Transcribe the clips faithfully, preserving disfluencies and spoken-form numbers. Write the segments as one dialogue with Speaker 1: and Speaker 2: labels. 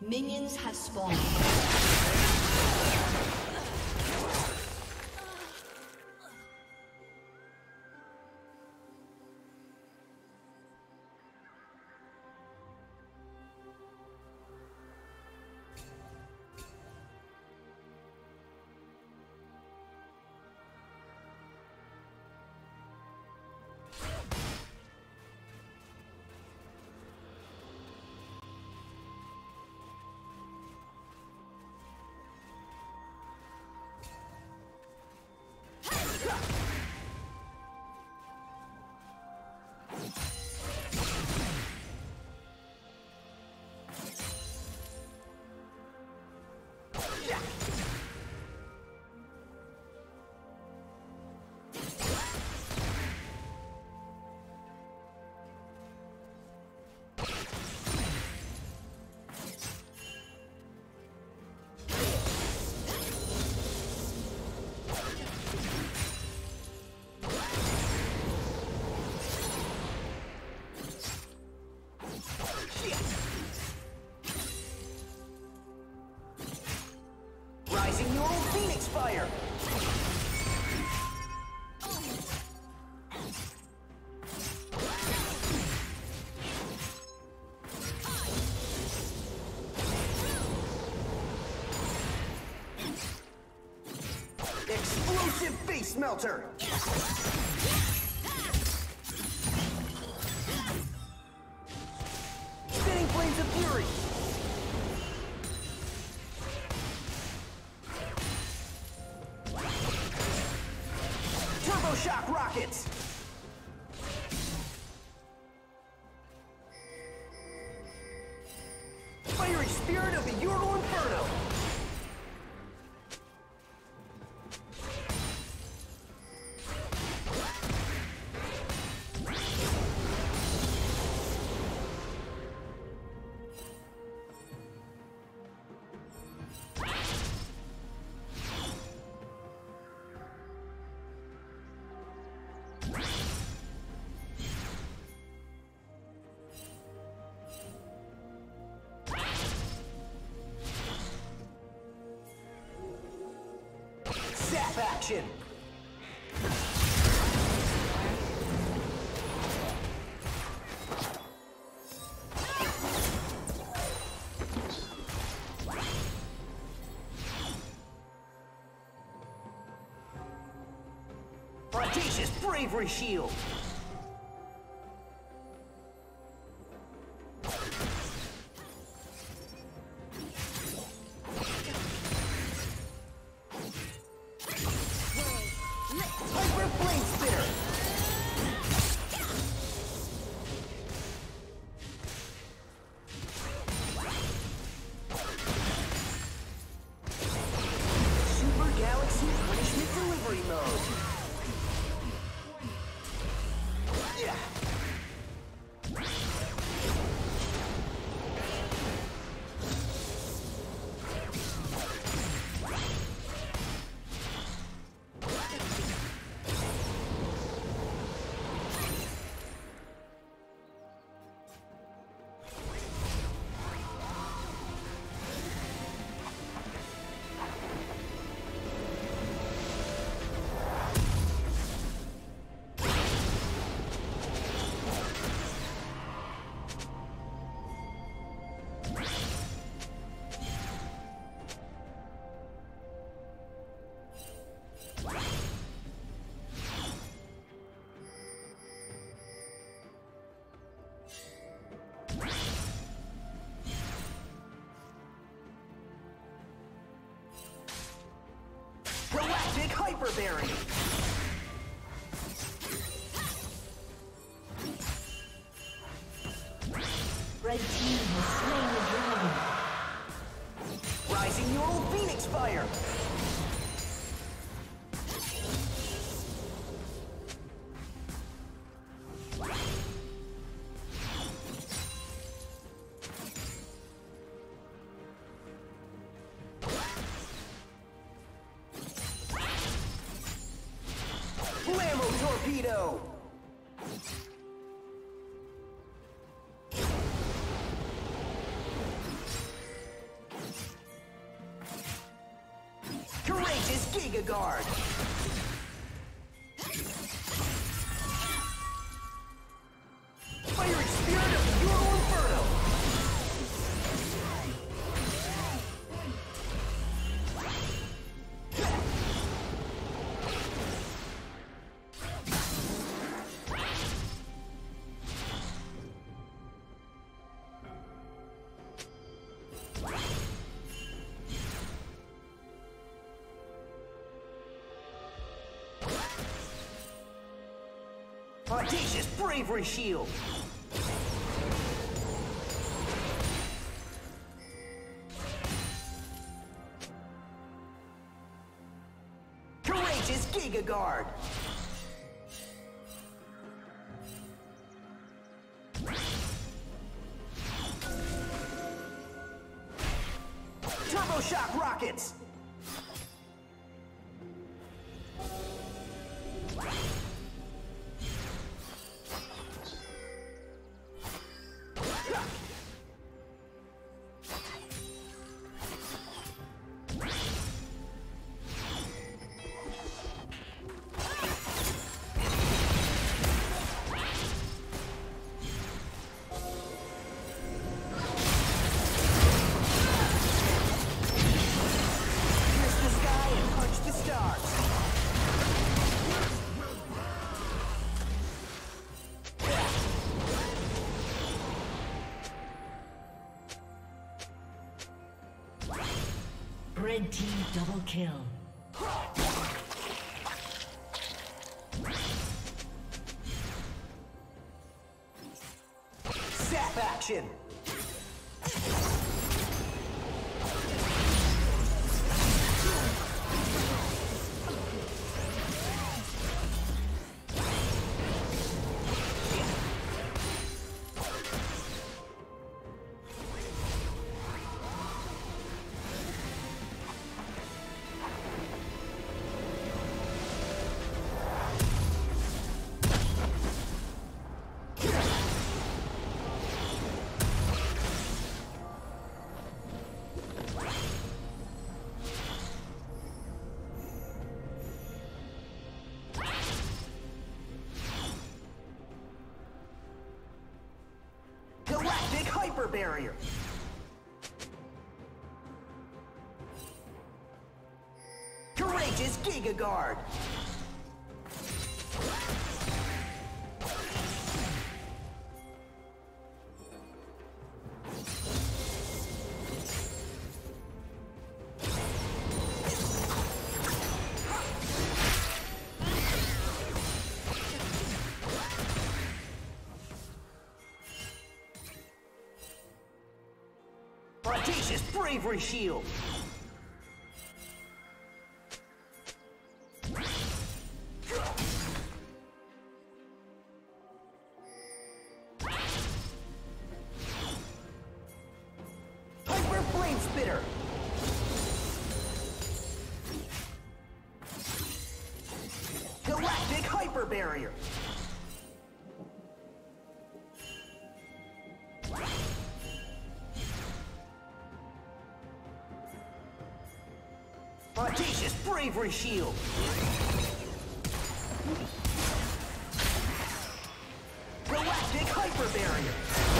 Speaker 1: Minions have spawned. Rising your own Phoenix Fire! Explosive Face Melter! Spinning Flames of Fury! Shock rockets! Fiery Spirit of the Euro Inferno! Zap action! Audacious Bravery Shield! Galactic Hyperberry! Red team has slain the dragon.
Speaker 2: Rising your old Phoenix Fire! Torpedo!
Speaker 1: Giga Guard. Fiery Spirit of the Euro Inferno. Audacious Bravery Shield! Courageous Giga Guard! Turbo Shock Rockets!
Speaker 2: Red team double kill.
Speaker 1: Zap action! Galactic Hyper Barrier! Courageous Giga Guard! Audacious Bravery Shield! Hyper Flame Spitter! Galactic Hyper Barrier! Audacious Bravery Shield! Galactic Hyper Barrier!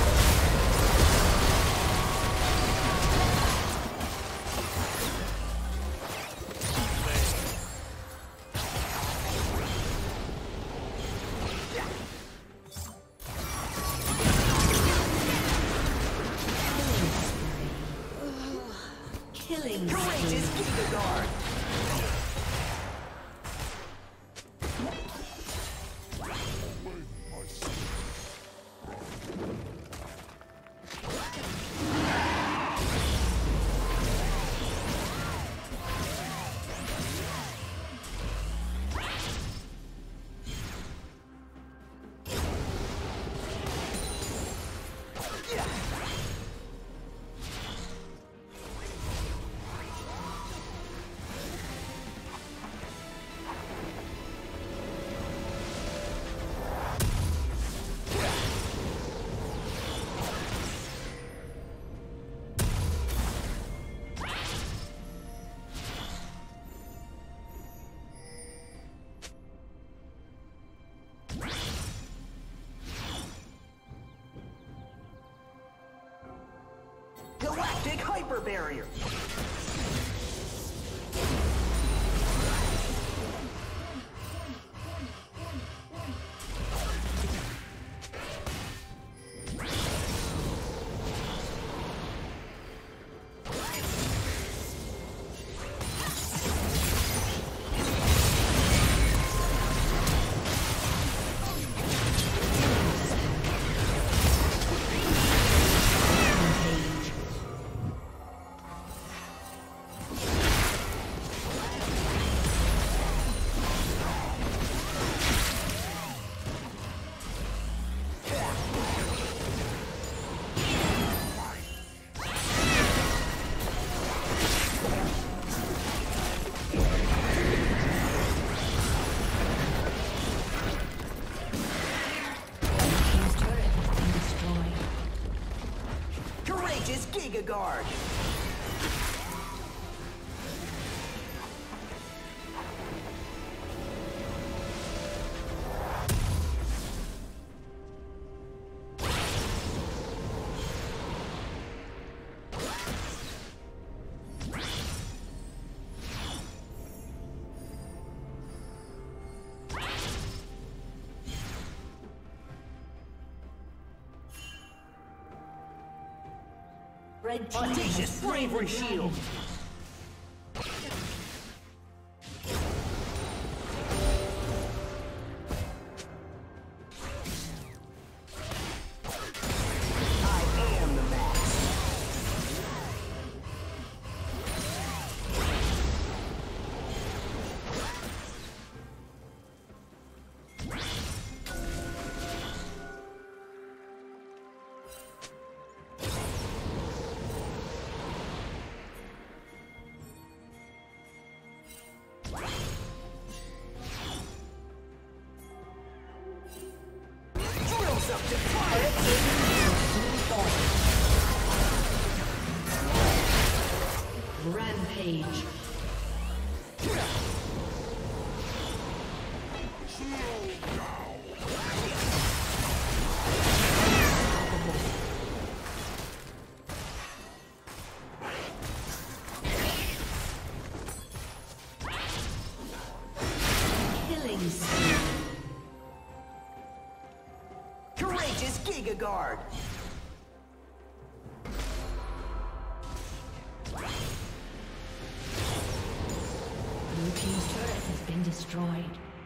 Speaker 2: Killing
Speaker 1: Courageous Giga Guard! Galactic hyper barrier. Giga Guard.
Speaker 2: Red team
Speaker 1: Audacious bravery shield.
Speaker 2: Rampage.
Speaker 1: Killing spree. Courageous Giga Guard.
Speaker 2: Blue team's turret has been destroyed.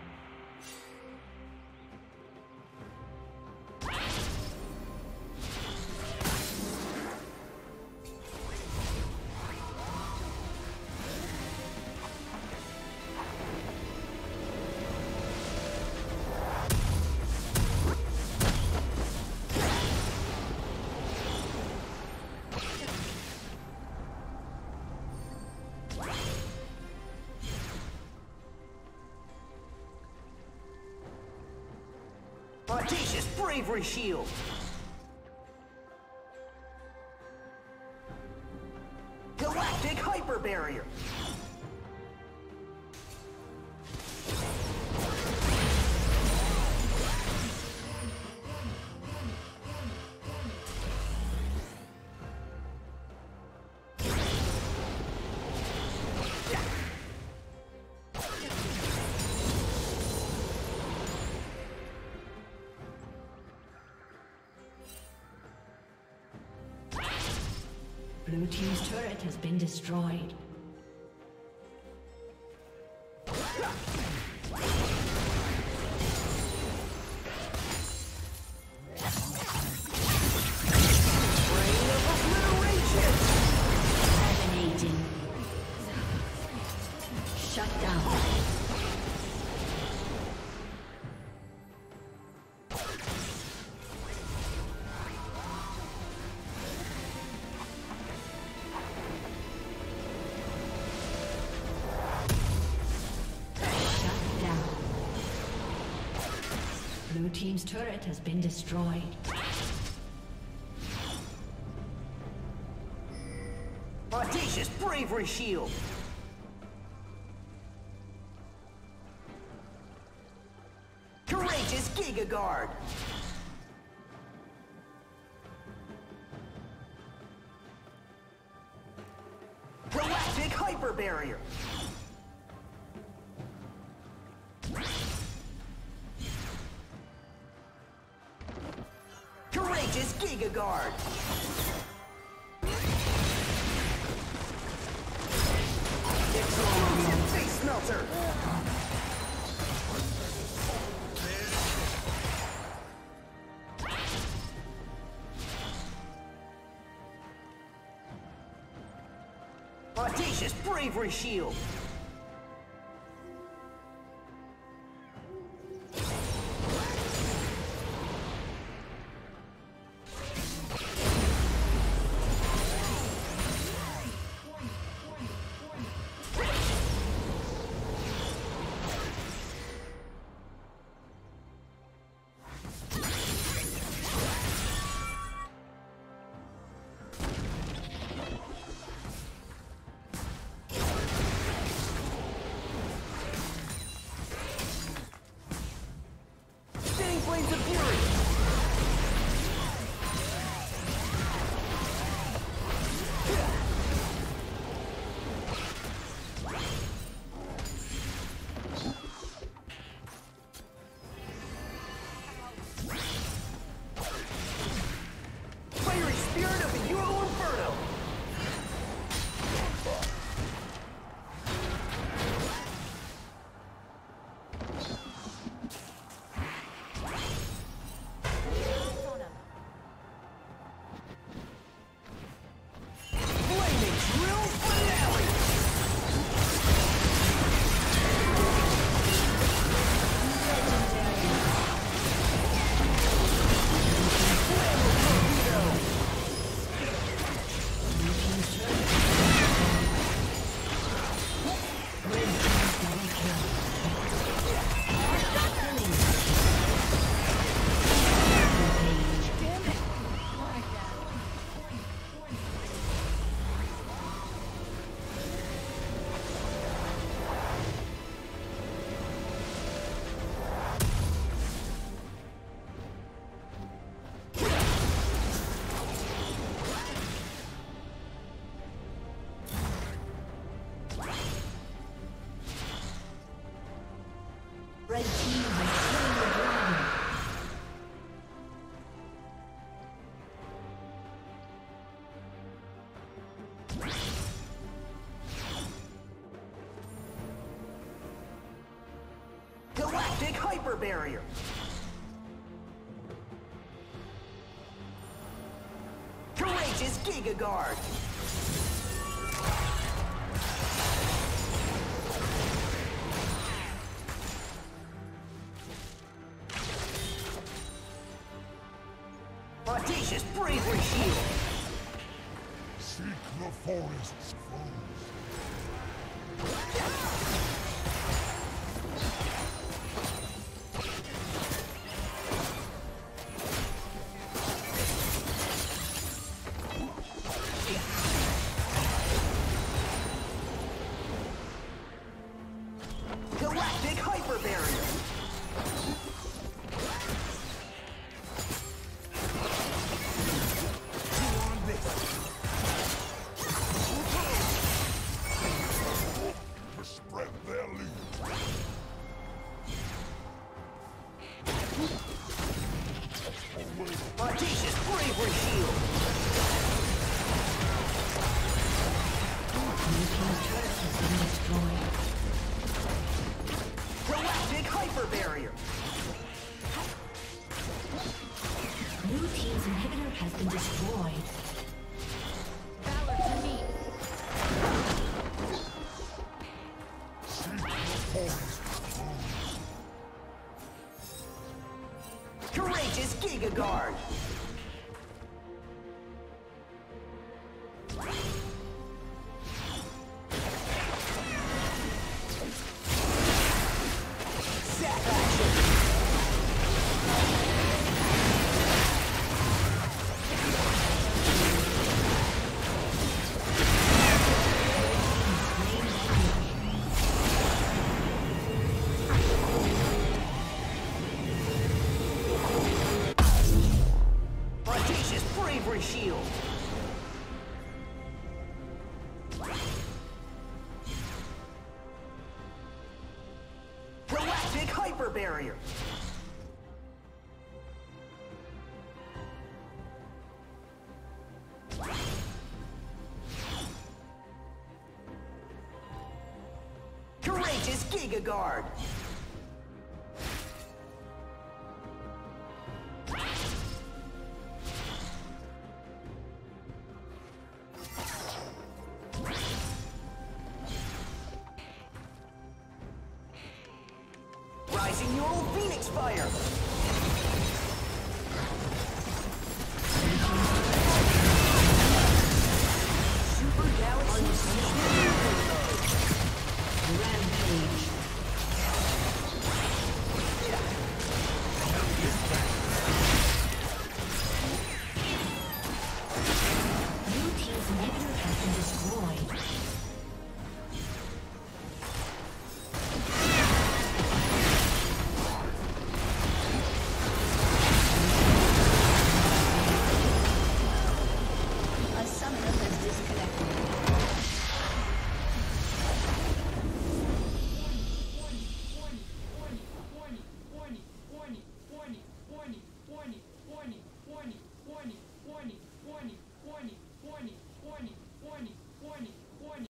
Speaker 1: Audacious bravery shield. Galactic hyper barrier.
Speaker 2: Blue team's turret has been destroyed. Dominating. Shut down. Blue team's turret has been destroyed.
Speaker 1: Audacious bravery shield. Courageous Giga Guard. hyper barrier. Courageous Giga Guard. Explosive Face Melter. Audacious Bravery Shield. Flames of Fury! Fiery Spirit of the E U W Inferno!
Speaker 2: Red team has slain the dragon.
Speaker 1: Galactic Hyper Barrier. Courageous Giga Guard. Audacious Bravery Shield.
Speaker 3: Seek the forest's foes.
Speaker 1: Galactic Hyper Barrier.
Speaker 3: Spread their lead.
Speaker 1: Audacious Bravery Shield. Galactic Hyper Barrier.
Speaker 2: Blue team's inhibitor has been destroyed.
Speaker 4: Valor to me.
Speaker 3: Seek the forest's foes.
Speaker 1: Courageous Giga Guard. Zap action. hyper barrier. Courageous Giga Guard. Rising Neural Phoenix Fire.